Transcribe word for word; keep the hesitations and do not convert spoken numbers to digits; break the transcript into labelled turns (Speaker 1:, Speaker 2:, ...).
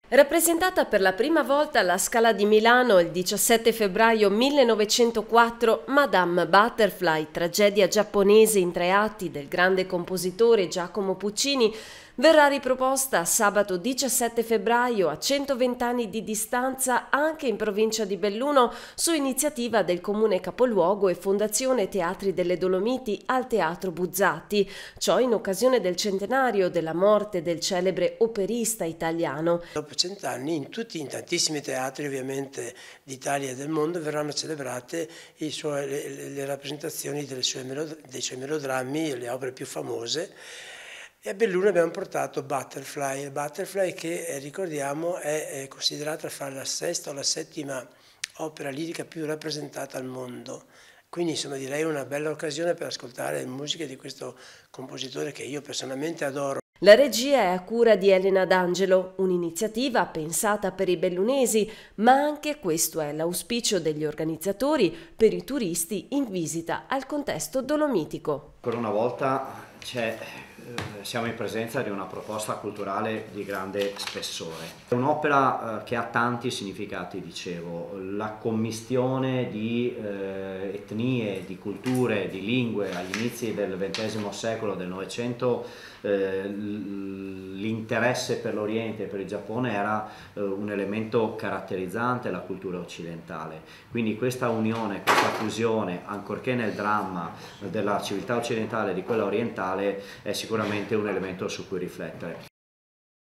Speaker 1: Rappresentata per la prima volta alla Scala di Milano il diciassette febbraio millenovecentoquattro, Madame Butterfly, tragedia giapponese in tre atti del grande compositore Giacomo Puccini, verrà riproposta sabato diciassette febbraio a centoventi anni di distanza anche in provincia di Belluno su iniziativa del comune capoluogo e Fondazione Teatri delle Dolomiti al Teatro Buzzati, ciò in occasione del centenario della morte del celebre operista italiano.
Speaker 2: Dopo cent'anni in tutti, in tantissimi teatri ovviamente d'Italia e del mondo verranno celebrate i suoi, le, le rappresentazioni delle sue melod- dei suoi melodrammi, le opere più famose. E a Belluno abbiamo portato Butterfly, Butterfly che eh, ricordiamo è, è considerata fra la sesta o la settima opera lirica più rappresentata al mondo. Quindi insomma direi una bella occasione per ascoltare musiche di questo compositore che io personalmente adoro.
Speaker 1: La regia è a cura di Elena D'Angelo, un'iniziativa pensata per i bellunesi, ma anche questo è l'auspicio degli organizzatori per i turisti in visita al contesto dolomitico.
Speaker 3: Ancora una volta c'è, eh, siamo in presenza di una proposta culturale di grande spessore. È un'opera eh, che ha tanti significati, dicevo, la commistione di eh, etnie, di culture, di lingue agli inizi del ventesimo secolo, del Novecento, eh, l'interesse per l'Oriente e per il Giappone era eh, un elemento caratterizzante la cultura occidentale. Quindi questa unione, questa fusione, ancorché nel dramma della civiltà occidentale e di quella orientale, è sicuramente un elemento su cui riflettere.